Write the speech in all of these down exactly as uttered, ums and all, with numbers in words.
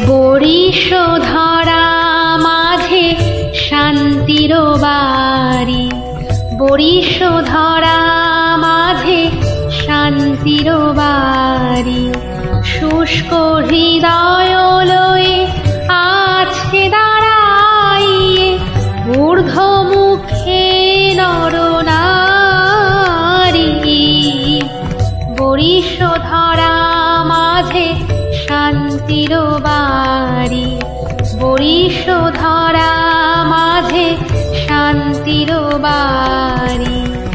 বরিশধরা মাঝে শান্তির বাড়ি, বরিশধরা মাঝে শান্তির বাড়ি। শুষ্ক হৃদয় লয়ে আছে দাঁড়াইয়ে ঊর্ধ্ব মুখে নরনারী। বরিশধরা মাঝে শান্তির বাড়ি, বরিশধরা মাঝে শান্তির বাড়ি।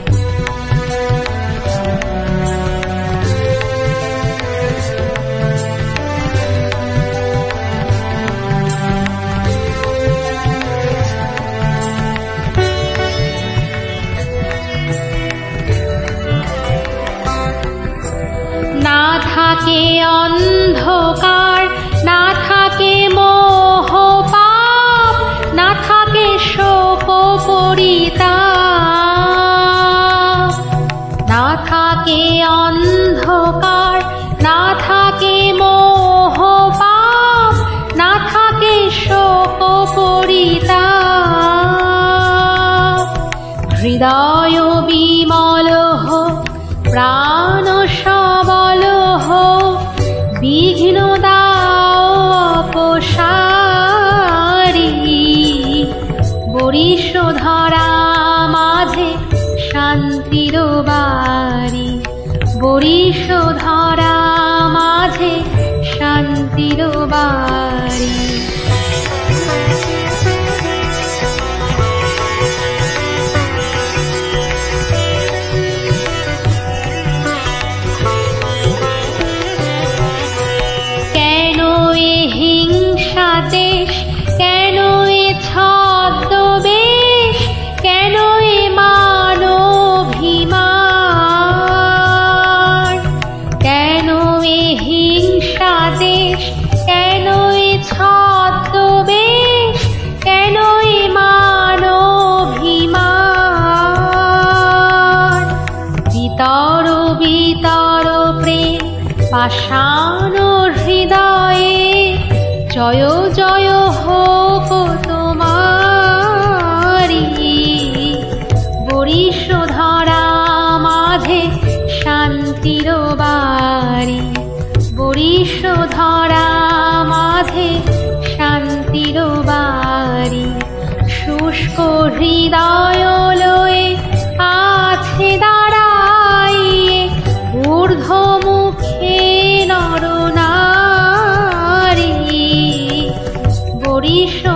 না থাকে অন্ধকার, না থাকে মোহ পাপ, না থাকে শোক পরিতাপ। না থাকে অন্ধকার, না থাকে মোহ পাপ, না থাকে শোক পরিতাপ। হৃদয় বিমল হোক, প্রাণ সবল হোক, বিঘ্ন দাও অপসারী। বরিশধরা মাঝে শান্তির বাড়ি, বরিশধরা মাঝে শান্তির বাড়ি। দেশ কেন এ ছদ্মবেশ, কেন এ মানভিমান, কেন এ হিংসা দেশ, কেন এ ছদ্মবেশ, কেন এ মানভিমান। বিতর বিতর প্রেম পাষাণ হৃদয়ে, জয় জয় হোক তোমারি। বরিশধরা মাঝে শান্তির বাড়ি, বরিশধরা মাঝে শান্তির বাড়ি। শুষ্ক হৃদয় লয়ে আছে দাঁড়াইয়ে ঊর্ধ্ব মুখে নরনারী। বরিশ